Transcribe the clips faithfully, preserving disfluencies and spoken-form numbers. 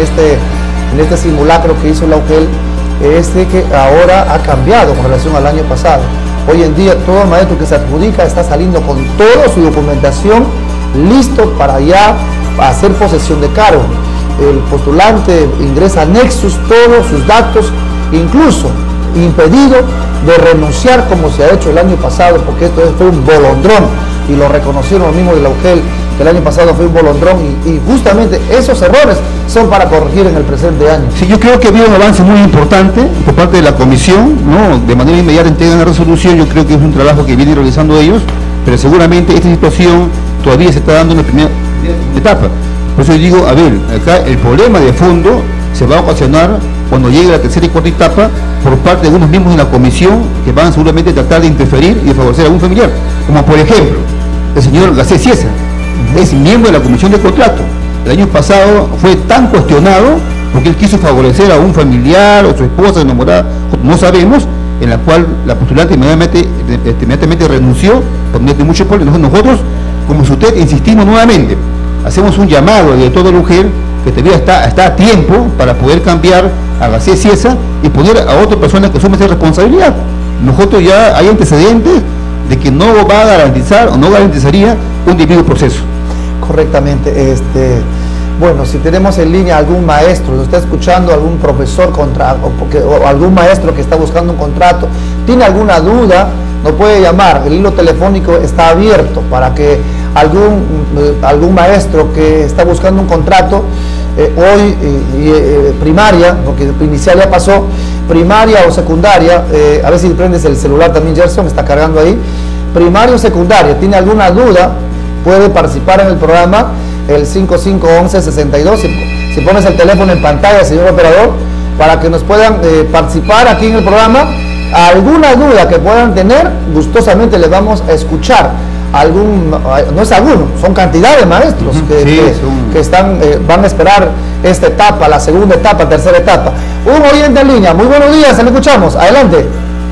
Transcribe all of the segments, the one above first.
este, en este simulacro que hizo la U G E L es de que ahora ha cambiado con relación al año pasado. Hoy en día todo maestro que se adjudica está saliendo con toda su documentación listo para ya hacer posesión de cargo. El postulante ingresa a Nexus todos sus datos, incluso impedido de renunciar como se ha hecho el año pasado, porque esto fue un bolondrón y lo reconocieron los mismos de la U G E L, que el año pasado fue un bolondrón y, y justamente esos errores son para corregir en el presente año. Sí, yo creo que ha habido un avance muy importante por parte de la comisión, ¿no? De manera inmediata entregan la resolución. Yo creo que es un trabajo que vienen realizando ellos, pero seguramente esta situación todavía se está dando en la primera etapa. Por eso yo digo, a ver, acá el problema de fondo se va a ocasionar cuando llegue la tercera y cuarta etapa por parte de algunos miembros de la comisión que van seguramente a tratar de interferir y de favorecer a algún familiar, como por ejemplo el señor Garcés Ciesa, es miembro de la comisión de contrato. El año pasado fue tan cuestionado porque él quiso favorecer a un familiar o su esposa enamorada, no sabemos, en la cual la postulante inmediatamente, inmediatamente renunció por muchos problemas. Nosotros, como usted, insistimos nuevamente, hacemos un llamado de toda la U G E L que todavía está, está a tiempo para poder cambiar a Garcés Ciesa y poner a otra persona que asume esa responsabilidad. Nosotros ya hay antecedentes de que no va a garantizar o no garantizaría un debido proceso. Correctamente. Este, bueno, si tenemos en línea algún maestro, nos está escuchando algún profesor contra, o, porque, o algún maestro que está buscando un contrato, tiene alguna duda, nos puede llamar. El hilo telefónico está abierto para que algún, eh, algún maestro que está buscando un contrato, eh, hoy eh, eh, primaria, porque inicial ya pasó, primaria o secundaria, eh, a ver si prendes el celular también, Gerson, está cargando ahí, primaria o secundaria, tiene alguna duda, puede participar en el programa, el cinco cinco once sesenta y dos, si, si pones el teléfono en pantalla, señor operador, para que nos puedan eh, participar aquí en el programa. Alguna duda que puedan tener, gustosamente les vamos a escuchar. Algún, no es alguno, son cantidad de maestros que, sí, que, son... que están, eh, van a esperar esta etapa, la segunda etapa, tercera etapa. Un oyente en línea, muy buenos días, le escuchamos, adelante.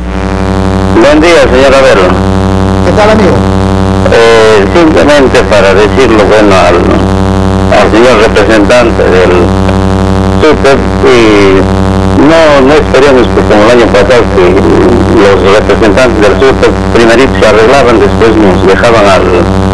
Buen día, señor Avero. ¿Qué tal, amigo? Eh, simplemente para decirlo, bueno, al, al señor representante del SUTEP, y no, no esperemos que como el año pasado que los representantes del SUTEP primerito se arreglaban, después nos dejaban al,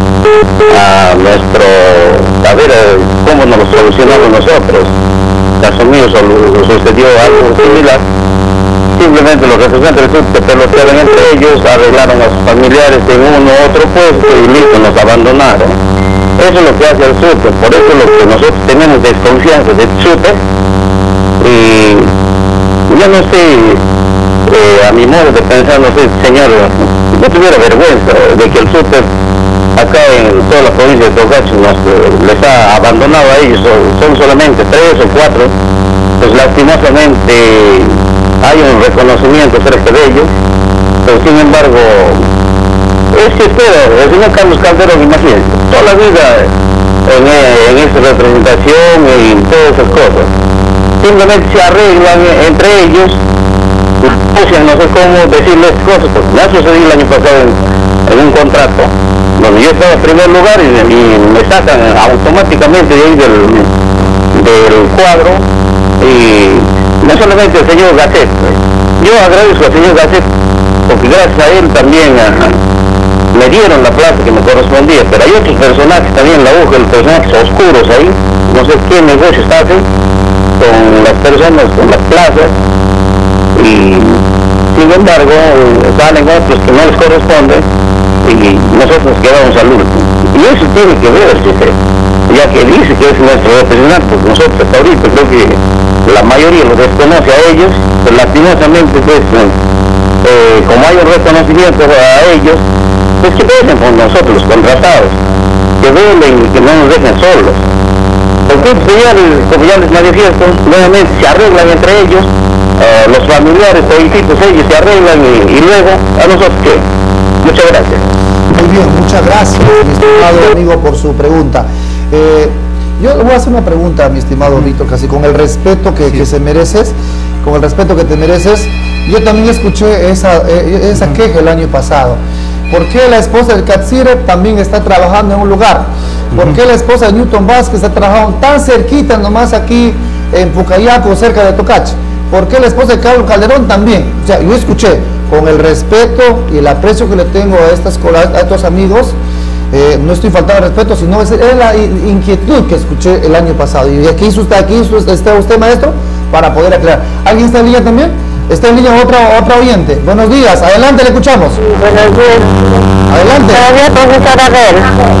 a nuestro, a ver cómo nos lo solucionamos nosotros. Caso mío sucedió algo similar. Simplemente los representantes del SUTEP peloteaban entre ellos, arreglaron a sus familiares en uno u otro puesto y listo, nos abandonaron. Eso es lo que hace el SUTEP, por eso es lo que nosotros tenemos desconfianza del SUTEP. Y yo no sé, eh, a mi modo de pensar, no sé, señor, yo tuviera vergüenza de que el SUTEP acá en toda la provincia de Tocacho nos, les ha abandonado a ellos, son, son solamente tres o cuatro, pues lastimosamente hay un reconocimiento cerca de ellos, pero sin embargo, es que espera, el señor Carlos Calderón, imagínense, toda la vida en, en esa representación y en todas esas cosas, simplemente se arreglan entre ellos, buscan no sé cómo decirles cosas, porque me ha sucedido el año pasado en, en un contrato, donde yo estaba en primer lugar y, y me sacan automáticamente de ahí del, del cuadro, y no solamente el señor Gasset, yo agradezco al señor Gasset, porque gracias a él también a, me dieron la plaza que me correspondía, pero hay otros personajes también en la U G E L, personajes oscuros ahí, no sé qué negocios hacen con las personas, con las plazas, y sin embargo salen otros que no les corresponden y nosotros nos quedamos al último. Y eso tiene que ver el jefe, ya que dice que es nuestro representante, pues nosotros hasta ahorita creo que la mayoría lo desconoce a ellos, pero lastimosamente pues, eh, como hay un reconocimiento a ellos, pues que velen con nosotros los contratados, que velen y que no nos dejen solos. Porque ya, como ya les manifiesto, nuevamente se arreglan entre ellos, uh, los familiares, todititos ellos se arreglan y, y luego, ¿a nosotros qué? Muchas gracias. Muy bien, muchas gracias, mi estimado amigo, por su pregunta. Eh, yo le voy a hacer una pregunta, mi estimado Víctor, casi con el respeto que, que se mereces, con el respeto que te mereces. Yo también escuché esa, eh, esa queja el año pasado. ¿Por qué la esposa del Catsire también está trabajando en un lugar? ¿Por qué la esposa de Newton Vázquez está trabajando tan cerquita nomás aquí en Pucayaco, cerca de Tocache. ¿Por qué la esposa de Carlos Calderón también? O sea, yo escuché, con el respeto y el aprecio que le tengo a, estas, a estos amigos, eh, no estoy faltando al respeto, sino es, es la inquietud que escuché el año pasado. Y aquí hizo usted, aquí hizo, está usted, maestro, para poder aclarar. ¿Alguien está en línea también? Está en línea otra, otra oyente. Buenos días, adelante, le escuchamos. Buenos días. Adelante. Buenos días, profesora Abel.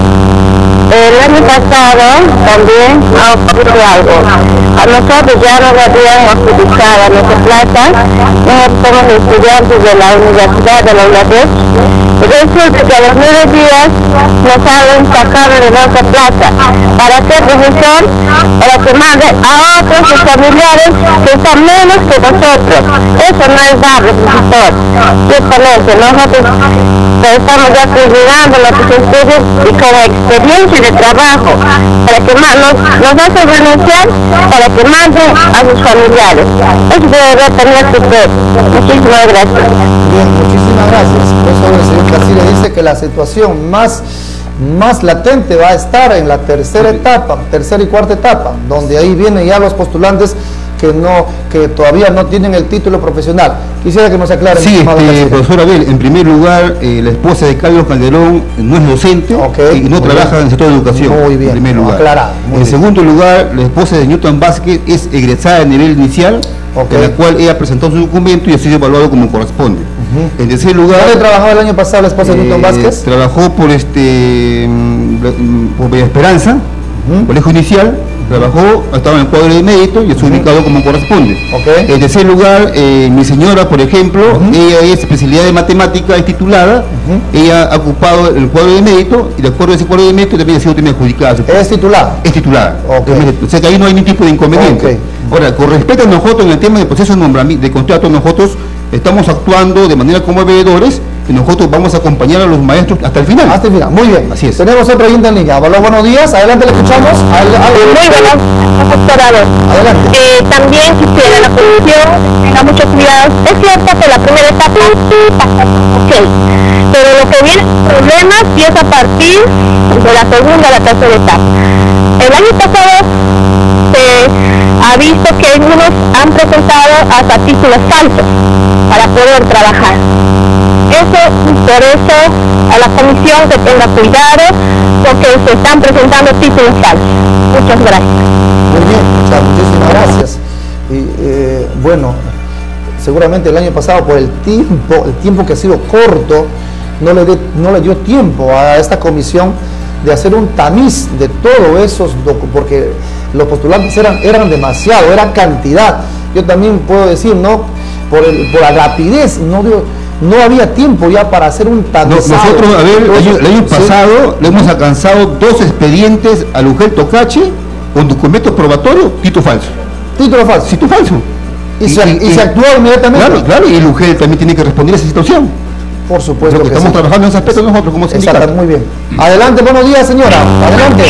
El año pasado también ha ocurrido algo. A nosotros ya nos habían adjudicado a nuestra plaza. Nosotros somos estudiantes de la Universidad de la U N A D E S. Resulta que a los nueve días nos han sacado de nuestra plaza. ¿Para qué, profesor? Para que mande a otros familiares que están menos que nosotros. Eso no es darle, profesor. Justamente, nosotros estamos ya culminando nuestros estudios y con experiencia de trabajo, para que nos, nos hace renunciar, para que manden a sus familiares. Eso debe tener usted. Muchísimas gracias. Bien, muchísimas gracias. Por eso el señor Casile dice que la situación más, más latente va a estar en la tercera etapa, tercera y cuarta etapa, donde ahí vienen ya los postulantes que no que todavía no tienen el título profesional. Quisiera que nos aclaren. Sí, este, profesor Abel, en primer lugar, eh, la esposa de Carlos Calderón no es docente, okay, y no trabaja bien en el sector de educación. Muy bien, en primer lugar. Aclarado, en bien. segundo lugar, la esposa de Newton Vázquez es egresada a nivel inicial, okay, en la cual ella presentó su documento y ha sido evaluado como corresponde. Uh-huh. En tercer lugar, ¿dónde trabajaba el año pasado la esposa de eh, Newton Vázquez? Trabajó por este por Bella Esperanza, uh-huh, colegio inicial. Trabajó, estaba en el cuadro de mérito y es ubicado como corresponde. Okay. En tercer lugar, eh, mi señora, por ejemplo, uh-huh, ella es especialidad de matemática, es titulada, uh-huh, ella ha ocupado el cuadro de mérito y de acuerdo a ese cuadro de mérito también ha sido también adjudicada. ¿Es titulada? Es titulada. Okay. O sea que ahí no hay ningún tipo de inconveniente. Okay. Ahora, con respecto a nosotros en el tema del proceso de nombramiento, de contrato, nosotros estamos actuando de manera como veedores y nosotros vamos a acompañar a los maestros hasta el final. Hasta el final, muy bien. Así es. Tenemos otra oyente en línea. Hola, buenos días, adelante, le escuchamos. Adelante. Muy buenas, doctorado. Adelante. Eh, también quisiera la comisión tenga mucho cuidado. Es cierto que la primera etapa, ok, pero lo que viene problemas empieza a partir de la segunda a la tercera etapa. El año pasado se ha visto que algunos han presentado hasta títulos falsos para poder trabajar. Eso, por eso, a la comisión que tenga cuidado, porque se están presentando títulos falsos. Muchas gracias. Muy bien, muchas, muchísimas gracias. Y eh, bueno, seguramente el año pasado, por el tiempo, el tiempo que ha sido corto, no le, de, no le dio tiempo a esta comisión de hacer un tamiz de todos esos, porque los postulantes eran, eran demasiado, era cantidad. Yo también puedo decir, no, por, el, por la rapidez, no dio... no había tiempo ya para hacer un tamizado. No, nosotros, a ver, el año, el año pasado, ¿sí?, le hemos alcanzado dos expedientes al U G E L Tocache con documentos probatorios, título falso. Título falso. Título falso. Y, y, se, y, y se actuó inmediatamente. Claro, claro, y el U G E L también tiene que responder a esa situación. Por supuesto. Porque que estamos sí. trabajando en ese aspecto nosotros como sindicato. Muy bien. Adelante, buenos días, señora. Adelante.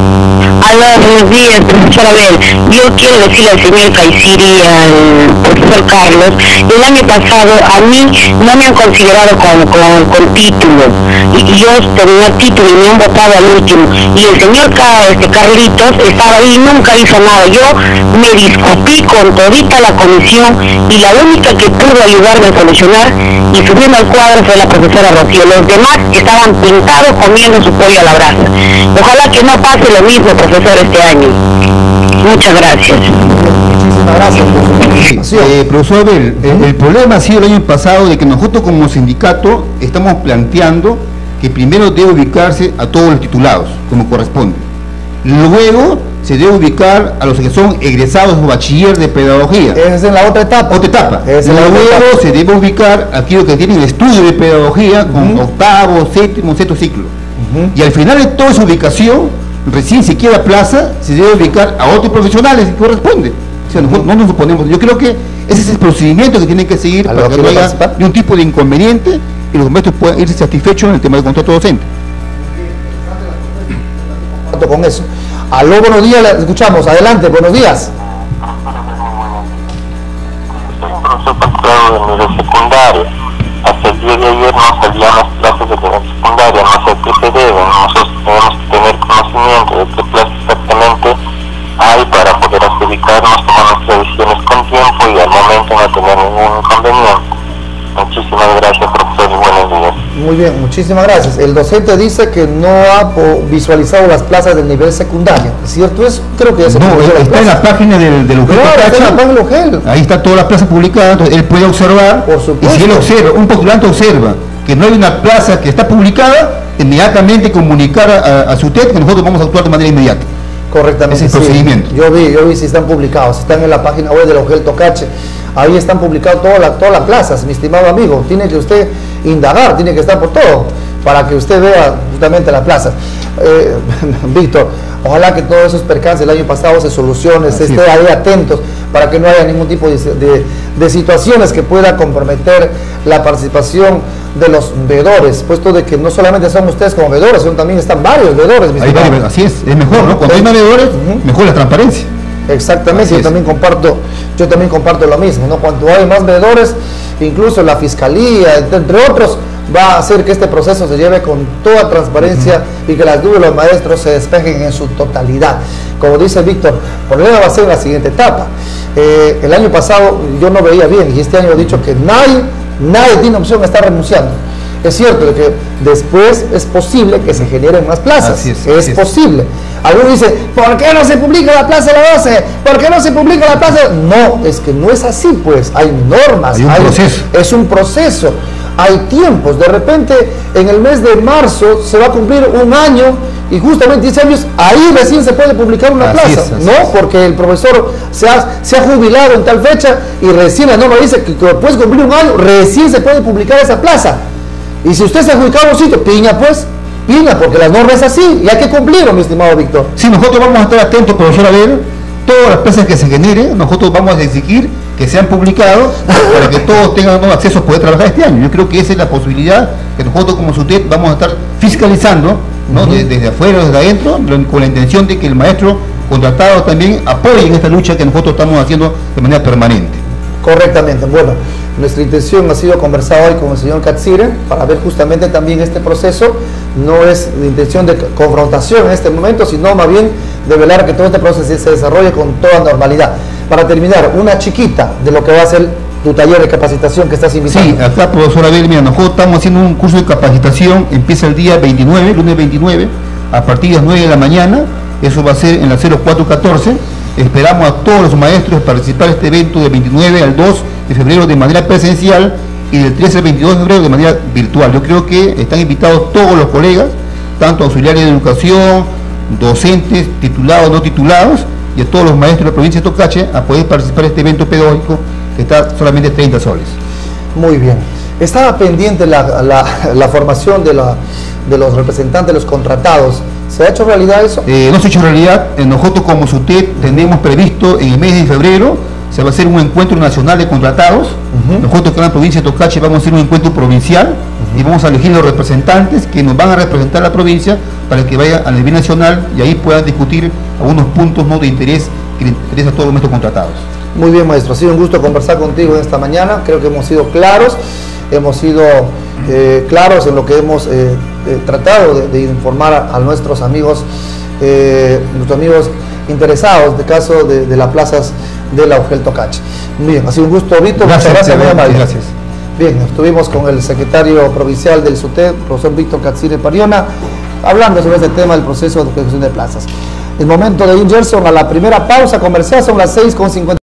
Aló, buenos días, profesor Abel. Yo quiero decirle al señor Caiciri y al profesor Carlos, el año pasado a mí no me han considerado con, con, con título. Y, y yo tenía título y me han votado al último. Y el señor este, Carlitos estaba ahí y nunca hizo nada. Yo me discutí con todita la comisión y la única que pudo ayudarme a solucionar y subiendo al cuadro fue la profesora Rocío. Los demás estaban pintados comiendo su pollo a la brasa. Ojalá que no pase lo mismo, profesor, este año. Muchas gracias. Muchísimas gracias. Sí, eh, profesor Abel, el, el problema ha sido el año pasado de que nosotros como sindicato estamos planteando que primero debe ubicarse a todos los titulados, como corresponde. Luego se debe ubicar a los que son egresados o bachiller de pedagogía. Esa es en la otra etapa. Otra etapa. Es en Luego la otra etapa. se debe ubicar a aquellos que tienen estudio de pedagogía con uh-huh. octavo, séptimo, sexto ciclo. Uh-huh. Y al final de toda esa ubicación, recién se queda plaza, se debe ubicar a otros profesionales que corresponde. O sea, uh-huh. no, no nos oponemos. Yo creo que ese es el procedimiento que tienen que seguir para que no haya de un tipo de inconveniente y los maestros puedan irse satisfechos en el tema del contrato docente. Con eso. Aló, buenos días, la escuchamos. Adelante, buenos días. Soy un profesor particular de nivel secundario. Hasta el día de ayer no salían las clases de nivel secundaria, no sé a qué se debe. Nosotros tenemos que tener conocimiento de qué clase exactamente hay para poder adjudicarnos como docente no tenía ningún inconveniente. Muchísimas gracias, profesor, y buenos días. Muy bien, muchísimas gracias. El docente dice que no ha visualizado las plazas del nivel secundario. ¿Es cierto eso? Creo que ya se No, está en la página del, del UGEL. Claro, está en la página del UGEL. Ahí está toda la plaza publicada, entonces él puede observar. Por supuesto. Y si él observa, un postulante observa que no hay una plaza que está publicada, inmediatamente comunicar a, a su T E D que nosotros vamos a actuar de manera inmediata. Correctamente. Ese es el sí. procedimiento. Yo vi, yo vi si están publicados, están en la página web del UGEL Tocache. Ahí están publicadas todas la, todas las plazas, mi estimado amigo. Tiene que usted indagar, tiene que estar por todo, para que usted vea justamente las plazas. Eh, Víctor, ojalá que todos esos percances del año pasado se solucionen, se esté ahí atentos, para que no haya ningún tipo de, de, de situaciones que pueda comprometer la participación de los veedores, puesto de que no solamente son ustedes como veedores, sino también están varios veedores. Ahí va, así es, es mejor, ¿no? Cuando hay más veedores, uh-huh. mejor la transparencia. Exactamente, así yo es. también comparto, yo también comparto lo mismo, ¿no? Cuanto hay más veedores, incluso la fiscalía, entre otros, va a hacer que este proceso se lleve con toda transparencia uh-huh. y que las dudas de los maestros se despejen en su totalidad. Como dice Víctor, el problema va a ser la siguiente etapa. Eh, el año pasado yo no veía bien y este año he dicho que nadie, nadie tiene opción a estar renunciando. Es cierto de que después es posible que se generen más plazas, así es, es así posible. Algunos dicen, ¿por qué no se publica la plaza de la doce? ¿Por qué no se publica la plaza? No, es que no es así, pues, hay normas, hay un hay, proceso. es un proceso, hay tiempos. De repente, en el mes de marzo se va a cumplir un año y justamente diez años, ahí recién se puede publicar una así plaza, es, ¿no? es. Porque el profesor se ha, se ha jubilado en tal fecha y recién la norma dice que después de cumplir un año, recién se puede publicar esa plaza. Y si usted se ha adjudicado a un sitio, piña pues, piña, porque la norma es así y hay que cumplirlo, mi estimado Víctor. Sí, nosotros vamos a estar atentos, profesor, a ver todas las plazas que se generen, nosotros vamos a exigir que sean publicados para que todos tengan ¿no? acceso a poder trabajar este año. Yo creo que esa es la posibilidad que nosotros como SUTEP vamos a estar fiscalizando, ¿no? Uh-huh. desde, desde afuera o desde adentro, con la intención de que el maestro contratado también apoye en esta lucha que nosotros estamos haciendo de manera permanente. Correctamente. Bueno, nuestra intención ha sido conversar hoy con el señor Katsire para ver justamente también este proceso. No es de intención de confrontación en este momento, sino más bien de velar que todo este proceso se desarrolle con toda normalidad. Para terminar, una chiquita de lo que va a ser tu taller de capacitación que estás invitando. Sí, acá, profesor Abel, mira, nosotros estamos haciendo un curso de capacitación, empieza el día veintinueve, lunes veintinueve, a partir de las nueve de la mañana, eso va a ser en la cero cuatro catorce. Esperamos a todos los maestros participar en este evento del veintinueve al dos de febrero de manera presencial y del trece al veintidós de febrero de manera virtual. Yo creo que están invitados todos los colegas, tanto auxiliares de educación, docentes, titulados, no titulados, y a todos los maestros de la provincia de Tocache a poder participar en este evento pedagógico que está solamente treinta soles. Muy bien. Estaba pendiente la, la, la formación de, la, de los representantes de los contratados. ¿Se ha hecho realidad eso? Eh, no se ha hecho realidad. Nosotros como SUTEP tenemos previsto en el mes de febrero, se va a hacer un encuentro nacional de contratados. Uh-huh. Nosotros que en la provincia de Tocache vamos a hacer un encuentro provincial uh-huh. y vamos a elegir los representantes que nos van a representar la provincia para que vayan a nivel nacional y ahí puedan discutir algunos puntos ¿no? de interés que le interesa a todos nuestros contratados. Muy bien, maestro, ha sido un gusto conversar contigo esta mañana. Creo que hemos sido claros, hemos sido eh, claros en lo que hemos eh, eh, tratado de, de informar a, a nuestros amigos, eh, nuestros amigos interesados de caso de, de las plazas de la UGEL Tocache. Muy bien, ha sido un gusto, Víctor. Gracias, muchas gracias, muy amable. Gracias. Bien, estuvimos con el secretario provincial del SUTEP, profesor Víctor Katsire Pariona, hablando sobre este tema del proceso de creación de plazas. El momento de ir, Gerson, a la primera pausa comercial, son las seis con cincuenta.